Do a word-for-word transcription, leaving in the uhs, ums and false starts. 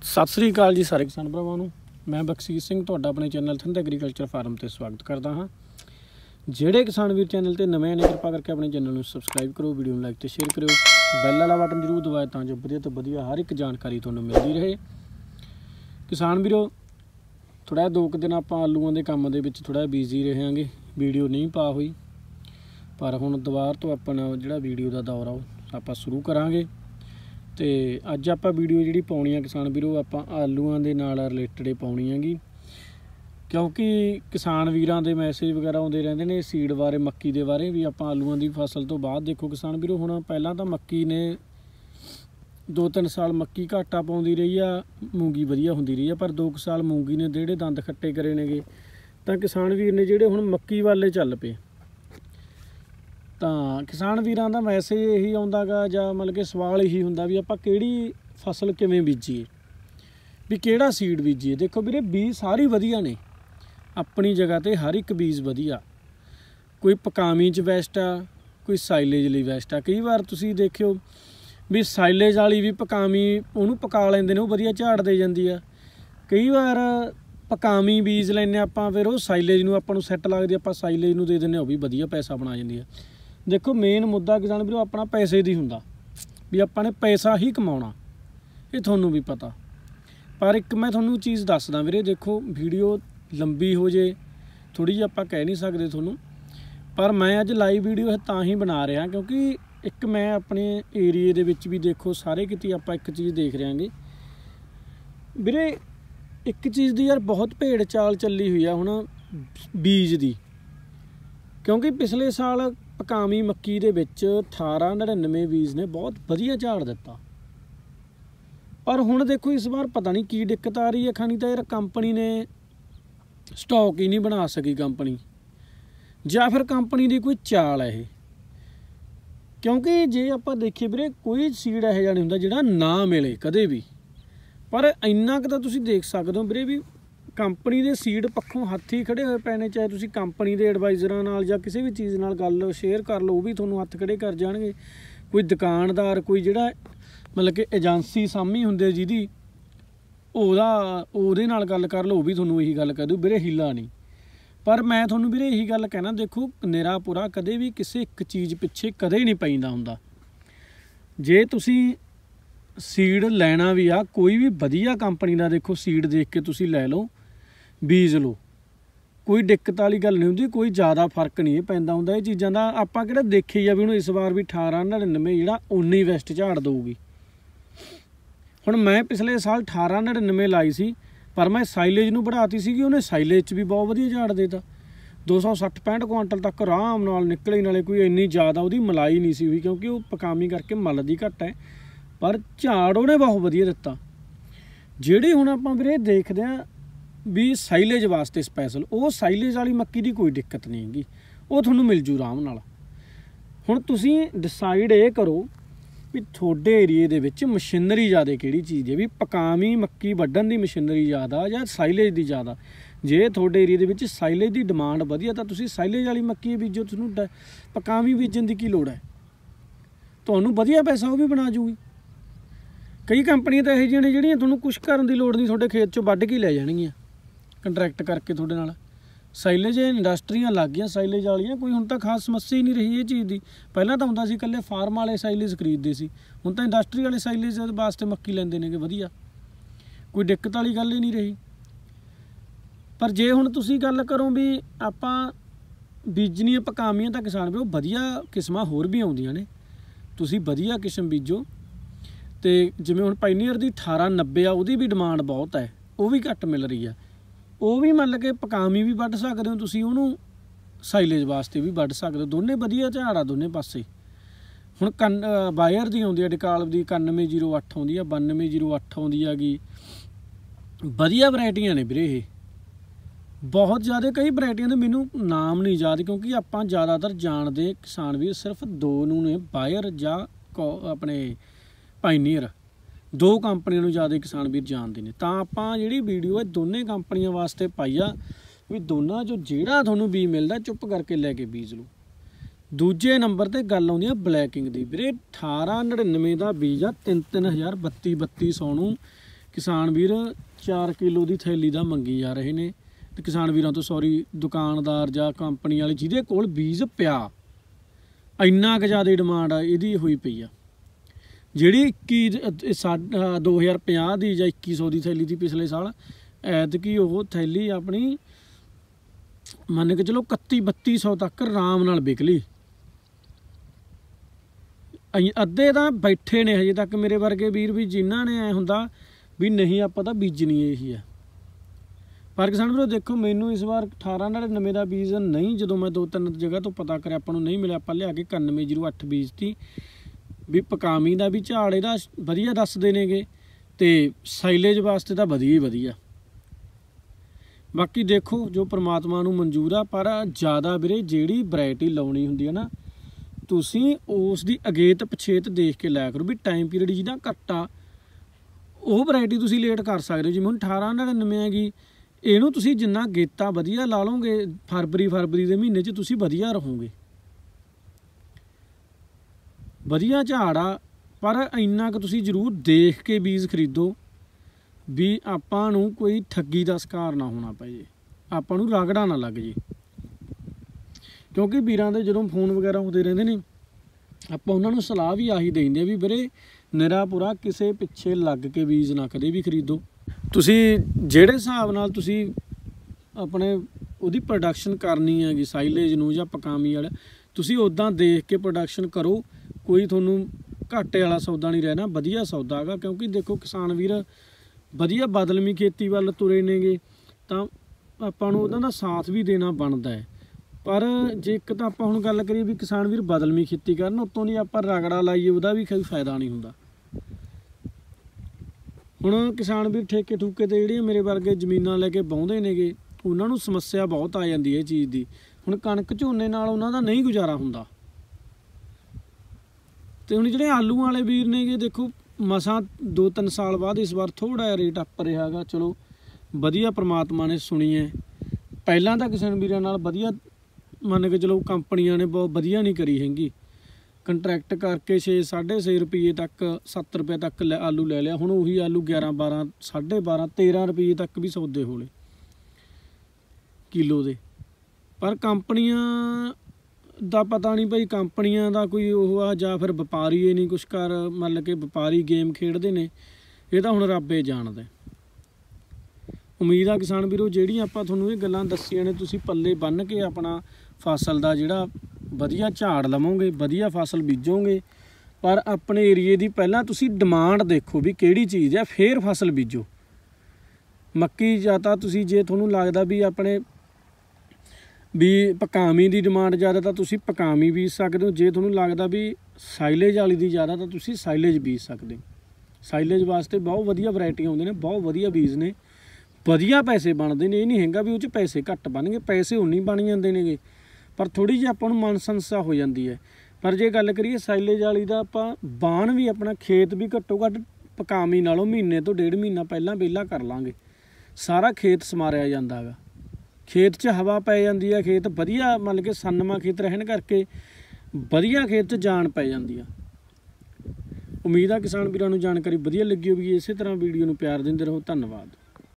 सत श्री अकाल जी सारे किसान भरावां नूं। मैं बखशीश सिंह तुहाडा अपने चैनल थिंद एग्रीकल्चर फार्म ते स्वागत करता हाँ। ਜਿਹੜੇ किसान वीर चैनल ते नवे ने कृपा करके अपने चैनल ਨੂੰ सबसक्राइब करो, वीडियो ਨੂੰ लाइक ਤੇ शेयर करो, बैल वाला बटन जरूर दबाओ ਤਾਂ ਜੋ ਵਧੀਆ ਤੋਂ ਵਧੀਆ हर एक जानकारी ਤੁਹਾਨੂੰ ਮਿਲਦੀ ਰਹੇ। किसान ਵੀਰੋ थोड़ा दो दिन ਆਪਾਂ ਆਲੂਆਂ ਦੇ ਕੰਮ ਦੇ ਵਿੱਚ थोड़ा बिजी रहांगे, वीडियो नहीं पा हुई, पर हुण दुबार तो अपना ਜਿਹੜਾ वीडियो ਦਾ ਦੌਰ ਆ ਆਪਾਂ शुरू करांगे। तो अज आप वीडियो जी पानी है किसान वीरों आप आलूआं दे नाल रिलेटेड पानी हैगी, क्योंकि किसान वीरां दे मैसेज वगैरह आउंदे रहिंदे ने सीड बारे मक्की दे बारे भी। आप आलूआं दी फसल तो बाद देखो किसान वीरों हुण पहलां तां मक्की ने दो तीन साल मक्की घाटा पाउंदी रही आ, मूंगी वधिया हुंदी रही आ, पर दो साल मूंगी ने जेहड़े दंद खट्टे करे नेगे तां किसान वीर ने जेहड़े हुण मक्की वाले चल पे। तो किसान वीरां दा मैसेज यही आउंदा गा जां मतलब कि सवाल यही हुंदा भी आपां किहड़ी फसल किवें बीजीए, भी किहड़ा सीड बीजीए। देखो वीरे बीज सारी वधिया ने अपनी जगह ते, हर एक बीज वधिया, कोई पकामी च बेस्ट आ, कोई साइलेज लई बेस्ट आ। कई बार तुसीं देखिओ भी साइलेज वाली भी पकामी उहनूं पका लैंदे ने, वो वधिया झाड़ दे जांदी आ। कई बार पकामी बीज लैंदे आपां, फिर वो साइलेज नूं आपां नूं सैट लगदी, आपां साइलेज नूं दे दिंदे, वो भी वधिया पैसा बना जांदी आ। देखो मेन मुद्दा किसान वीरों अपना पैसे दी हुंदा भी आपां ने पैसा ही कमाउणा, ये तुहानूं भी पता। पर एक मैं तुहानूं चीज़ दसदा वीरे, देखो वीडियो लंबी हो जे थोड़ी जी आपां कह नहीं सकदे तुहानूं, पर मैं अज लाइव वीडियो तां ही बना रहा क्योंकि एक मैं अपने एरिए दे विच भी देखो सारे किते आपां एक चीज़ देख रहे हांगे वीरे, एक चीज़ दी यार बहुत भेड़ चाल चली हुई है हुण बीज दी। क्योंकि पिछले साल पकामी मक्की दे विच अठारह नड़िनवे बीज ने बहुत वधिया झाड़ दिता, पर हुण देखो इस बार पता नहीं की दिक्कत आ रही है। खानी तो यार कंपनी ने स्टॉक ही नहीं बना सकी कंपनी, या फिर कंपनी की कोई चाल है। क्योंकि जे आपां देखीए वीरे कोई सीड इहो जिहा नहीं हुंदा जिहड़ा ना मिले कदे भी, पर इन्ना कुछ तां तुसीं देख सकदे हो वीरे भी कंपनी के सीड पक्षों हत्थ ही खड़े हुए पैने। चाहे तुसीं कंपनी के एडवाइजरां नाल जां किसी भी चीज़ नाल गल शेयर कर लो, वो भी तुहानूं हत्थ खड़े कर जाणगे। कोई दुकानदार कोई जिहड़ा मतलब कि एजेंसी सामी हुंदे जिहदी ओहदा ओहदे नाल गल कर लो, वो भी तुहानूं यही गल कर दू वीरे हिला नहीं। पर मैं तुहानूं वीरे यही गल कहना, देखो निरा पुरा कदे भी किसी एक चीज़ पिछे कदे नहीं पैंदा हुंदा। जे तुसीं सीड लैना भी आ कोई भी वधिया कंपनी का, देखो सीड देख के तुसीं लै लो, बीज लो, कोई दिक्कत वाली गल नहीं होंदी, कोई ज़्यादा फर्क नहीं पैंदा हुंदा ये चीज़ां दा। आपां किहड़ा देखी आ भी हुण इस बार भी अठारह नड़िनवे जिहड़ा उन्नी वैस्ट झाड़ दऊगी। हुण मैं पिछले साल अठारह नड़िनवे लाई सी, पर मैं साइलेज नूं बढ़ाती सी, उन्हें साइलेज च भी बहुत वधिया झाड़ देता, दो सौ सठ पैंठ कुआंटल तक आराम नाल निकले। नाले कोई इन्नी ज़्यादा उहदी मलाई नहीं सी हुई, क्योंकि वो पकामी करके मल दी घट है, पर झाड़ उहने बहुत वधिया दिता। जिहड़ी हुण आपां वीरे देखदे आ भी साइलेज वास्ते स्पैशल, वो साइलेज वाली मक्की की कोई दिक्कत नहीं हैगी, वो तुहानूं मिल जू आराम नाल। हुण तुसीं डिसाइड ये करो भी थोड़े एरिए दे विच मशीनरी ज़्यादा किहड़ी चीज़ है, भी पकामी मक्की वड्डण दी मशीनरी ज़्यादा या साइलेज दी ज़्यादा। जे थोड़े एरिए दे विच साइलेज की डिमांड वधिया तां तुसीं साइलेज वाली मक्की बीजो, तुहानूं पकामी बीजण दी की लोड़ है, तुहानूं वधिया पैसा वो भी बना जूगी। कई कंपनियां तां इहो जिहियां ने जिहड़ियां तुहानूं कुछ करन दी लोड़ नहीं, तुहाडे खेत चों वड्ढ के लै जाणगीਆਂ कंट्रैक्ट करके तुहाडे नाल। साइलेज इंडस्ट्रियां लग गई साइलेज वालियां, कोई हुण तां खास समस्या ही नहीं रही ये चीज़ की। पहलां तां हुंदा सी कल्ले फार्म वाले साइलेज खरीदते सी, हुण तां इंडस्ट्री वाले साइलेज वास्ते मक्की लैंदे ने वधिया, कोई दिक्कत वाली गल ही नहीं रही। पर जे हुण तुसीं गल करो भी आपां बीजणियां पकामियां तां किसान भी वधिया किस्मां होर भी आउंदियां ने, तुसीं वधिया किस्म बीजो। तो जिवें हुण पाइनियर दी अठारह नब्बे आ, उहदी भी डिमांड बहुत है, वो भी घट मिल रही है, वो भी मतलब कि पकामी भी वड्ढ सकदे हो तुसीं, उहनूं साइलेज वास्ते भी वड्ढ सकदे हो, दोने वधिया झाड़ आ दोने पासे। हुण कन बायर दी आउंदी आ डिकाल्ब दी इक्यानवे जीरो अठ आउंदी आ, बानवे जीरो अठ आउंदी हैगी, वधिया वैरायटियां ने वीरे ये बहुत ज़्यादा। कई वैरायटियां दे मैनूं नाम नहीं याद, क्योंकि आपां ज़्यादातर जाणदे किसान भी सिर्फ दो नूं ने, बायर जां अपने पाइनियर, दो कंपनियों नूं ज़्यादा किसान वीर जानते हैं। तां आपां जिहड़ी वीडियो है दोनों कंपनियों वास्ते पाई आ भी दोनों चों जिहड़ा तुहानूं बीज मिलदा चुप करके लैके बीज लो। दूजे नंबर ते गल आउंदी आ ब्लैकिंग दी वीरे, अठारह नड़िनवे का बीज आ तीन तीन हज़ार बत्ती बत्ती सौ नूं किसान वीर चार किलो की थैली का मंगी जा रहे हैं। तो किसान वीरों तो सॉरी दुकानदार या कंपनी वाले जिहदे कोल बीज पिया इन्ना क ज़्यादा डिमांड आ इहदी होई पई आ। जिहड़ी इक्की साढ़े दो हज़ार पचास की या इक्की सौ की थैली थी पिछले साल, ऐतकी वो थैली अपनी मन के चलो इकत्ती बत्ती सौ तक आराम नाल बिकली। अद्धे तो बैठे ने हजे तक मेरे वर्गे वीर भी जिन्हों ने ऐ हुंदा भी नहीं आपां तां बीजनी यही है। पर किसान वीरो देखो मैनू इस बार अठारह नड़िनवे का बीज नहीं, जो मैं दो तीन जगह तो पता कर आपां नूं नहीं मिले, आपां लिया के इक्यानवे जीरो अठ बीज थी भी पकामी का भी झाड़ इहदा वधिया दसदे नेगे ते साइलेज वास्ते तो वधिया ही वधिया। बाकी देखो जो परमात्मा नूं मंजूर आ, पर ज़्यादा वीरे जिहड़ी वैरायटी लाउणी हुंदी है ना तुसीं उस दी अगेत पछेत देख के लाया करो भी टाइम पीरियड जिहदा घट्ट आ ਉਹ वैरायटी तुसीं लेट कर सकते हो। जिवें हुण अठारह नड़िनवे हैगी ਇਹਨੂੰ ਤੁਸੀਂ ਜਿੰਨਾ ਗੇਤਾ ਵਧੀਆ ਲਾ ਲਓਗੇ ਫਰਵਰੀ ਫਰਵਰੀ ਦੇ ਮਹੀਨੇ 'ਚ ਤੁਸੀਂ ਵਧੀਆ ਰਹੋਗੇ, ਵਧੀਆ ਝਾੜ ਆ। ਪਰ ਇੰਨਾ ਕੁ ਤੁਸੀਂ ਜ਼ਰੂਰ ਦੇਖ ਕੇ ਬੀਜ ਖਰੀਦੋ ਵੀ ਆਪਾਂ ਨੂੰ ਕੋਈ ਠੱਗੀ ਦਾ ਸ਼ਿਕਾਰ ਨਾ ਹੋਣਾ ਪਏ ਜੇ, ਆਪਾਂ ਨੂੰ ਰਗੜਾ ਨਾ ਲੱਗ ਜੇ। ਕਿਉਂਕਿ ਵੀਰਾਂ ਦੇ ਜਦੋਂ ਫੋਨ ਵਗੈਰਾ ਆਉਂਦੇ ਰਹਿੰਦੇ ਨੇ ਆਪਾਂ ਉਹਨਾਂ ਨੂੰ ਸਲਾਹ ਵੀ ਆਹੀ ਦੇਂਦੇ ਵੀ ਵੀਰੇ ਨਿਰਾ ਪੂਰਾ ਕਿਸੇ ਪਿੱਛੇ ਲੱਗ ਕੇ ਬੀਜ ਨਾ ਕਦੇ ਵੀ ਖਰੀਦੋ। ਤੁਸੀਂ ਜਿਹੜੇ ਹਿਸਾਬ ਨਾਲ ਤੁਸੀਂ ਆਪਣੇ ਉਹਦੀ ਪ੍ਰੋਡਕਸ਼ਨ ਕਰਨੀ ਹੈਗੀ ਸਾਈਲੇਜ ਨੂੰ ਜਾਂ ਪਕਾਮੀ ਵਾਲਾ, ਤੁਸੀਂ ਉੱਦਾਂ ਦੇਖ ਕੇ ਪ੍ਰੋਡਕਸ਼ਨ ਕਰੋ। ਕੋਈ ਤੁਹਾਨੂੰ ਘਾਟੇ ਵਾਲਾ ਸੌਦਾ ਨਹੀਂ ਰਹਿਣਾ, ਵਧੀਆ ਸੌਦਾ ਹੈਗਾ। ਕਿਉਂਕਿ ਦੇਖੋ ਕਿਸਾਨ ਵੀਰ ਵਧੀਆ ਬਦਲਵੀਂ ਖੇਤੀ ਵੱਲ ਤੁਰੇ ਨੇਗੇ ਤਾਂ ਆਪਾਂ ਨੂੰ ਉਹਨਾਂ ਦਾ ਸਾਥ ਵੀ ਦੇਣਾ ਬਣਦਾ ਹੈ। ਪਰ ਜੇ ਇੱਕ ਤਾਂ ਆਪਾਂ ਹੁਣ ਗੱਲ ਕਰੀਏ ਵੀ ਕਿਸਾਨ ਵੀਰ ਬਦਲਵੀਂ ਖੇਤੀ ਕਰਨ, ਉੱਤੋਂ ਦੀ ਆਪਾਂ ਰਗੜਾ ਲਾਈਏ ਉਹਦਾ ਵੀ ਕੋਈ ਫਾਇਦਾ ਨਹੀਂ ਹੁੰਦਾ। ਹੁਣ ਕਿਸਾਨ ਵੀਰ ਠੇਕੇ ਠੂਕੇ ਤੇ ਜਿਹੜੀਆਂ ਮੇਰੇ ਵਰਗੇ ਜ਼ਮੀਨਾਂ ਲੈ ਕੇ ਵਾਹੁੰਦੇ ਨੇਗੇ ਉਹਨਾਂ ਨੂੰ ਸਮੱਸਿਆ ਬਹੁਤ ਆ ਜਾਂਦੀ ਹੈ ਇਹ ਚੀਜ਼ ਦੀ। ਹੁਣ ਕਣਕ ਝੋਨੇ ਨਾਲ ਉਹਨਾਂ ਦਾ ਨਹੀਂ ਗੁਜ਼ਾਰਾ ਹੁੰਦਾ। ਤੇ ਹੁਣ ਜਿਹੜੇ ਆਲੂ ਵਾਲੇ ਵੀਰ ਨੇਗੇ ਦੇਖੋ ਮਸਾਂ ਦੋ ਤਿੰਨ ਸਾਲ ਬਾਅਦ ਇਸ ਵਾਰ ਥੋੜਾ ਜਿਹਾ ਰੇਟ ਅੱਪ ਰਿਹਾ ਹੈਗਾ। ਚਲੋ ਵਧੀਆ ਪ੍ਰਮਾਤਮਾ ਨੇ ਸੁਣੀ ਹੈ। ਪਹਿਲਾਂ ਤਾਂ ਕਿਸਾਨ ਵੀਰਾਂ ਨਾਲ ਵਧੀਆ ਮੰਨ ਕੇ ਚਲੋ ਕੰਪਨੀਆਂ ਨੇ ਬਹੁਤ ਵਧੀਆ ਨਹੀਂ ਕਰੀ ਹੈਗੀ, ਕੰਟਰੈਕਟ ਕਰਕੇ ਛੇ ਸਾਢੇ ਛੇ ਰੁਪਏ ਤੱਕ ਸੱਤ ਰੁਪਏ ਤੱਕ ਲੈ ਆਲੂ ਲੈ ਲਿਆ। ਹੁਣ ਉਹੀ ਆਲੂ ਗਿਆਰਾਂ ਬਾਰਾਂ ਸਾਢੇ ਬਾਰਾਂ ਤੇਰਾਂ ਰੁਪਏ ਤੱਕ ਵੀ ਸੌਦੇ ਹੋਲੇ ਕਿਲੋ ਦੇ। ਪਰ ਕੰਪਨੀਆਂ ਦਾ ਪਤਾ ਨਹੀਂ ਭਾਈ, ਕੰਪਨੀਆਂ ਦਾ ਕੋਈ ਉਹ ਆ ਜਾਂ ਫਿਰ ਵਪਾਰੀ ਇਹ ਨਹੀਂ ਕੁਛ ਕਰ ਮਤਲਬ ਕਿ ਵਪਾਰੀ ਗੇਮ ਖੇਡਦੇ ਨੇ, ਇਹ ਤਾਂ ਹੁਣ ਰੱਬੇ ਜਾਣਦਾ। ਉਮੀਦ ਆ ਕਿਸਾਨ ਵੀਰੋ ਜਿਹੜੀਆਂ ਆਪਾਂ ਤੁਹਾਨੂੰ ਇਹ ਗੱਲਾਂ ਦੱਸੀਆਂ ਨੇ ਤੁਸੀਂ ਪੱਲੇ ਬੰਨ੍ਹ ਕੇ ਆਪਣਾ ਫਸਲ ਦਾ ਜਿਹੜਾ ਵਧੀਆ ਝਾੜ ਲਵੋਗੇ, ਵਧੀਆ ਫਸਲ ਬੀਜੋਗੇ। ਪਰ ਆਪਣੇ ਏਰੀਏ ਦੀ ਪਹਿਲਾਂ ਤੁਸੀਂ ਡਿਮਾਂਡ ਦੇਖੋ ਵੀ ਕਿਹੜੀ ਚੀਜ਼ ਹੈ, ਫਿਰ ਫਸਲ ਬੀਜੋ। ਮੱਕੀ ਜਾਂ ਤਾਂ ਤੁਸੀਂ ਜੇ ਤੁਹਾਨੂੰ ਲੱਗਦਾ ਵੀ ਆਪਣੇ ਵੀ ਪਕਾਮੀ ਦੀ ਡਿਮਾਂਡ ਜ਼ਿਆਦਾ ਤਾਂ ਤੁਸੀਂ ਪਕਾਮੀ ਬੀਜ ਸਕਦੇ ਹੋ। ਜੇ ਤੁਹਾਨੂੰ ਲੱਗਦਾ ਵੀ ਸਾਈਲੇਜ ਵਾਲੀ ਦੀ ਜ਼ਿਆਦਾ ਤਾਂ ਤੁਸੀਂ ਸਾਈਲੇਜ ਬੀਜ ਸਕਦੇ ਹੋ। ਸਾਈਲੇਜ ਵਾਸਤੇ ਬਹੁਤ ਵਧੀਆ ਵੈਰਾਈਟੀਆਂ ਆਉਂਦੀਆਂ ਨੇ, ਬਹੁਤ ਵਧੀਆ ਬੀਜ ਨੇ, ਵਧੀਆ ਪੈਸੇ ਬਣਦੇ ਨੇ। ਇਹ ਨਹੀਂ ਹੈਗਾ ਵੀ ਉਹ 'ਚ ਪੈਸੇ ਘੱਟ ਬਣਨਗੇ, ਪੈਸੇ ਉਨੀ ਬਣ ਜਾਂਦੇ ਨੇਗੇ ਪਰ ਥੋੜ੍ਹੀ ਜਿਹੀ ਆਪਾਂ ਨੂੰ ਮਨ ਸੰਸਾ ਹੋ ਜਾਂਦੀ ਹੈ। ਪਰ ਜੇ ਗੱਲ ਕਰੀਏ ਸਾਈਲੇਜ ਵਾਲੀ ਦਾ ਆਪਾਂ ਬਾਣ ਵੀ ਆਪਣਾ ਖੇਤ ਵੀ ਘੱਟੋ ਘੱਟ ਪਕਾਮੀ ਨਾਲੋਂ ਮਹੀਨੇ ਤੋਂ ਡੇਢ ਮਹੀਨਾ ਪਹਿਲਾਂ ਵਿਹਲਾ ਕਰ ਲਾਂਗੇ, ਸਾਰਾ ਖੇਤ ਸਮਾਰਿਆ ਜਾਂਦਾ ਹੈਗਾ। ਖੇਤ 'ਚ ਹਵਾ ਪੈ ਜਾਂਦੀ ਹੈ, ਖੇਤ ਵਧੀਆ ਮਤਲਬ ਕਿ ਸੰਨਮਾ ਖੇਤ ਰਹਿਣ ਕਰਕੇ ਵਧੀਆ ਖੇਤ 'ਚ ਜਾਨ ਪੈ ਜਾਂਦੀ ਆ। ਉਮੀਦ ਆ ਕਿਸਾਨ ਵੀਰਾਂ ਨੂੰ ਜਾਣਕਾਰੀ ਵਧੀਆ ਲੱਗੀ ਹੋਵੇਗੀ। ਇਸੇ ਤਰ੍ਹਾਂ ਵੀਡੀਓ ਨੂੰ ਪਿਆਰ ਦਿੰਦੇ ਰਹੋ। ਧੰਨਵਾਦ।